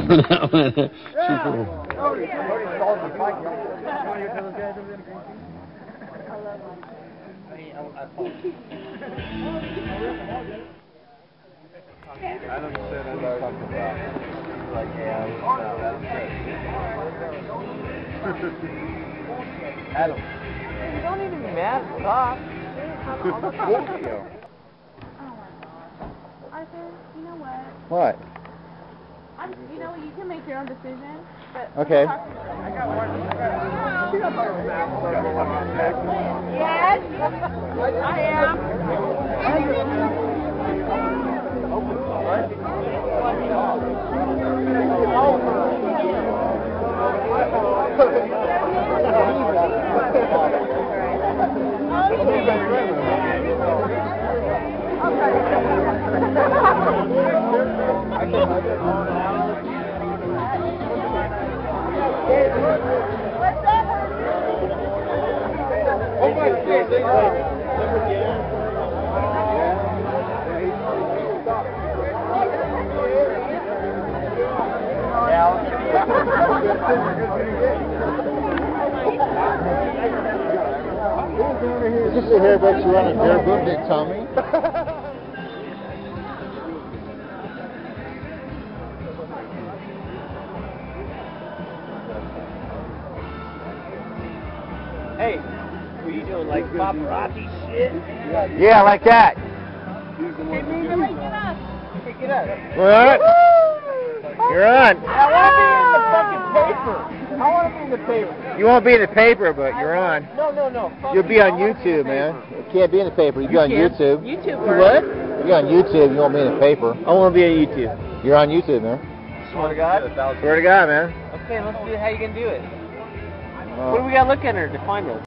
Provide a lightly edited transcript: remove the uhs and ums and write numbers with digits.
that one. Adam said I know something about. Like, yeah, Adam. You don't need to be mad. Stop. Arthur, you know what? What? You know, you can make your own decision, but... Okay. Yes? I am. Is this the hair that you run a bear boot, Big Tommy? Hey, what are you doing, like paparazzi shit? Yeah, like that. Pick it up. What? You're on. I want to be in the fucking paper. I want to be in the paper. You won't be in the paper, but you're on. No. You'll be on YouTube, man. You can't be in the paper. You'll be on YouTube. YouTube You what? You're on YouTube. You won't be in the paper. I want to be on YouTube. You're on YouTube, man. Swear to God? Swear to God, man. Okay, let's do it. How you going to do it? Well, What do we got to look at her to find us?